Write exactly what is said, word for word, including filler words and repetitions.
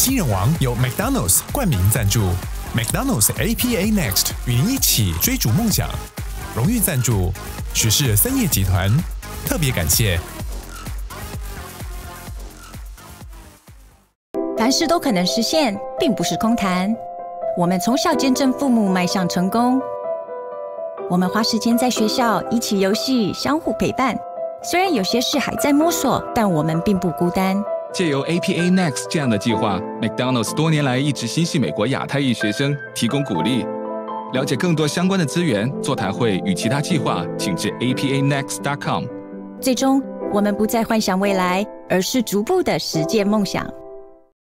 机人王由 McDonald's 冠名赞助 ，McDonald's A P A Next 与您一起追逐梦想。荣誉赞助许氏森业集团，特别感谢。 凡事都可能实现，并不是空谈。我们从小见证父母迈向成功，我们花时间在学校一起游戏，相互陪伴。虽然有些事还在摸索，但我们并不孤单。 借由 A P A Next 这样的计划 ，McDonald's 多年来一直心系美国亚太裔学生，提供鼓励。了解更多相关的资源、座谈会与其他计划，请至 A P A next dot com。 最终，我们不再幻想未来，而是逐步的实践梦想。